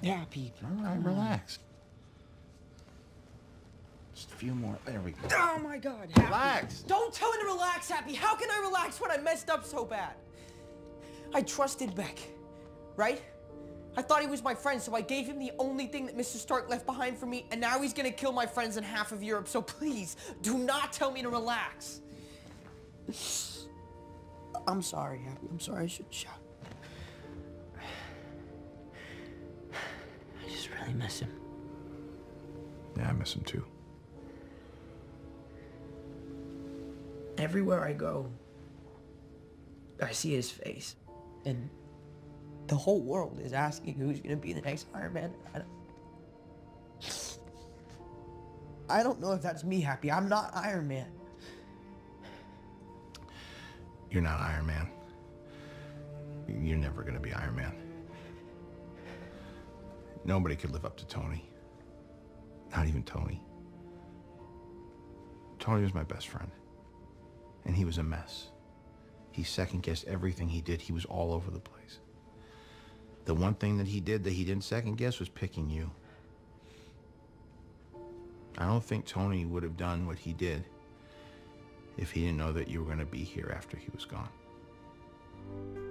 Happy. All right, relax. Just a few more. There we go. Oh my God, Happy. Relax. Don't tell me to relax, Happy. How can I relax when I messed up so bad? I trusted Beck, right? I thought he was my friend, so I gave him the only thing that Mr. Stark left behind for me, and now he's gonna kill my friends in half of Europe, so please, do not tell me to relax. I'm sorry, Happy. I'm sorry I shouldn't shout. I just really miss him. Yeah, I miss him too. Everywhere I go, I see his face. And the whole world is asking who's gonna be the next Iron Man. I don't know if that's me, Happy. I'm not Iron Man. You're not Iron Man. You're never gonna be Iron Man. Nobody could live up to Tony. Not even Tony. Tony was my best friend. And he was a mess. He second-guessed everything he did. He was all over the place. The one thing that he did that he didn't second-guess was picking you. I don't think Tony would have done what he did if he didn't know that you were going to be here after he was gone.